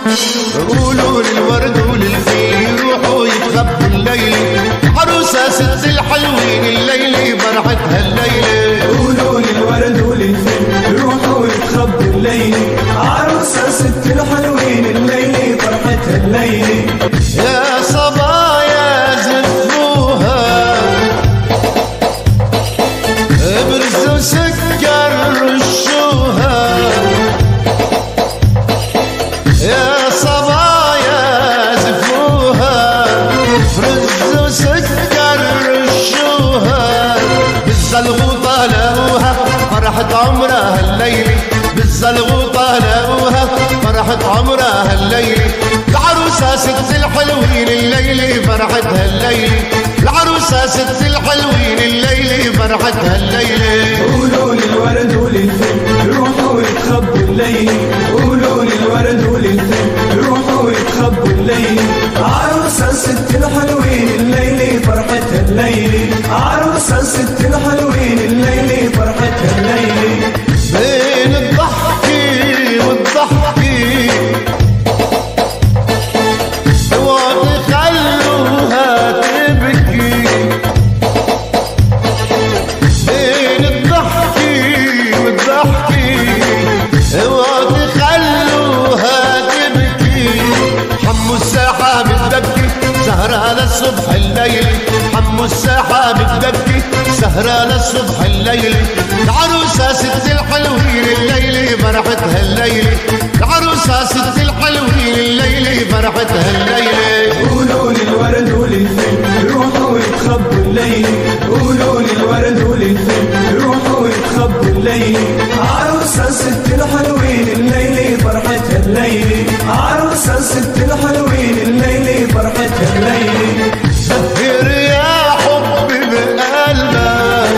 قولوا للورد وللفيل روحوا يتخبوا الليل، عروسة ست الحلوين الليل فرحتها الليلة. قولوا للورد وللفيل روحوا يتخبوا الليل، عروسة ست الحلوين الليل فرحتها الليل. يا صبايا زفوها برز وسكر رشوها، يا صبايا زفوها برز وسكر رشوها، بالزلغوطة لقوها فرحة عمرها الليلة، بالزلغوطة لقوها فرحة عمرها الليلة. العروسة ست الحلوين الليلة فرحتها الليلة، العروسة ست الحلوين الليلة فرحتها الليلة. قولوا للورد وللفيل روحوا يتخبوا الليل، قولوا للورد وللفيل روحوا يتخبوا الليل، عروسة ست الحلوين الليلة فرحتها الليلة، عروسة ست الحلوين الليلة فرحتها الليلة. بين الضحكي والضحكي اوعوا تخلوها تبكي، بين الضحكي والضحكي اوعوا تخلوها تبكي. حمو الساحة بتبكي سهرة للصبح الليل، حمو الساحة بتبكي سهرة للصبح الليل. العروسة ست الحلوين الليلة فرحتها الليلة، العروسة ست الحلوين الليلة فرحتها الليلة. قولوا للورد وللفيل روحوا يتخبوا الليل، قولوا للورد وللفيل روحوا يتخبوا الليل، عروسة ست الحلوين الليلة فرحتها الليلة، عروسة ست الحلوين الليلة فرحتها الليلة. سهر يا حبي بقلبك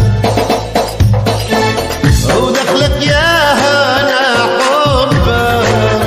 ودخلك يا هنا حبك،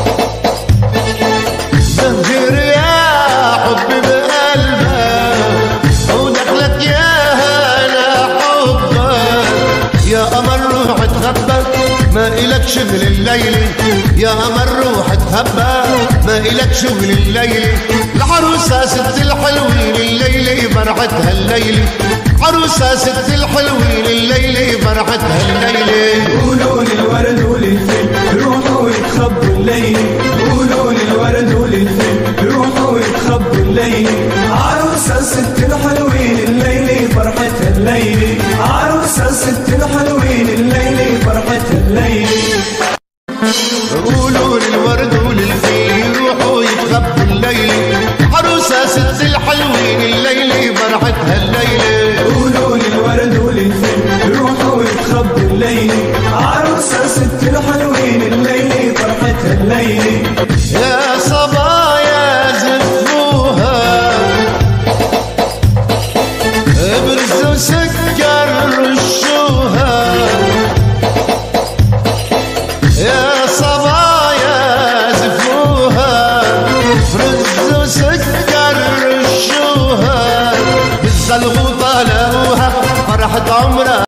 سهر يا حبي بقلبك ودخلك يا هنا حبك. يا قمر روح اتخبى ما إلك شغل الليلة، يا قمر روح اتخبى ما إلك شغل الليلة. العروسة ست الحلوين الليلة فرحتها الليلة، عروسة ست الحلوين الليلة فرحتها الليلة. قولوا للورد وللفيل روحوا يتخبوا الليل، قولوا للورد وللفيل روحوا يتخبوا الليل، عروسة ست الحلوين الليلة فرحتها الليلة، عروسة ست الحلوين الليلة فرحتها الليلة. قولوا للورد وللفيل روحوا يتخبوا الليل، عروسة ست الحلوين الليلة فرحتها الليلة.